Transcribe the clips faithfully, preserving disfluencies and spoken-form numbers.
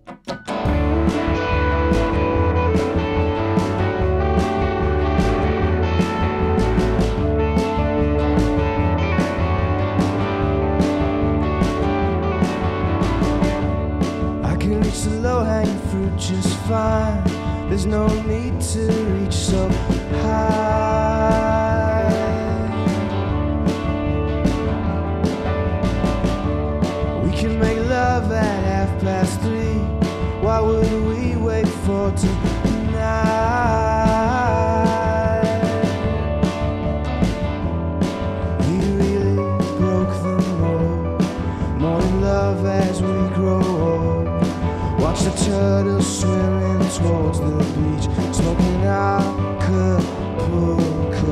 The low-hanging fruit just fine. There's no need to reach so high. We can make love at half past three. Why would we wait for tonight? We really broke the mold. Morning love as we grow old. Watch the turtles swimming towards the beach, smoking Acapulco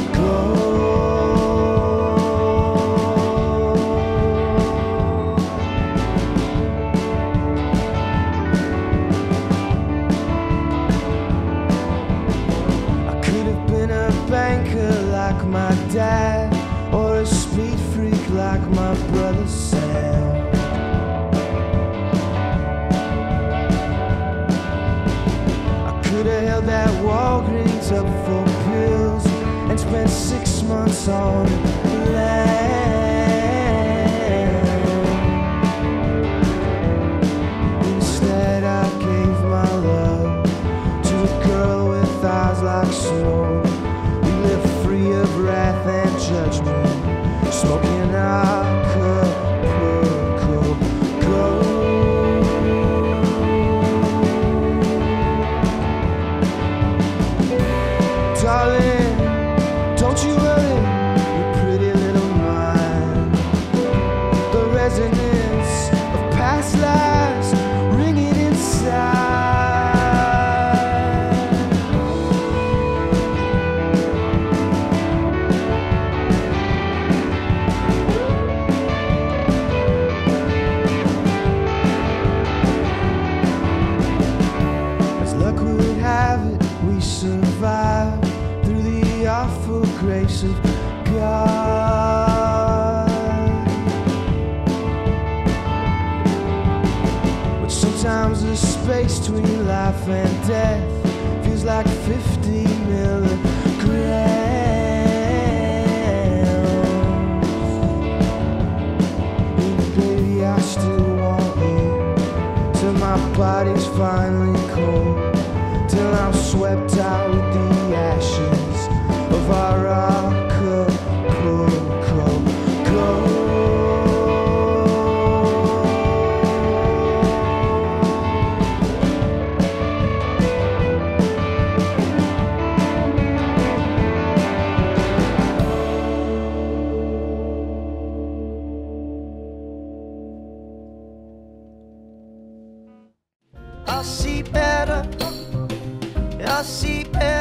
I could have been a banker like my dad, or a speed freak like my brother Sam. Could've held that Walgreens up for pills and spent six months on land. Instead I gave my love to a girl with eyes like snow. We lived free of wrath and judgment, smoking Acapulco Gold. Darling, don't you worry, your pretty little mind. The resonance of past lives ringing inside. As luck would have it, we survived through the awful grace of God. But sometimes the space between life and death feels like fifty milligrams. And baby, I still want you till my body's finally cold, till I'm swept out with the ashes of our Acapulco Gold. I'll see better, I'll see better.